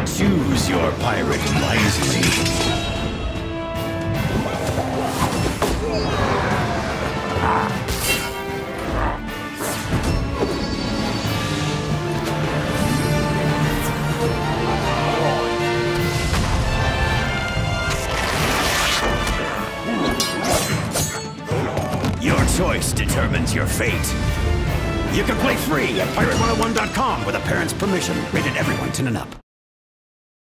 Choose your pirate wisely. Your choice determines your fate. You can play free at Pirate101.com with a parent's permission. Rated everyone 10 and up.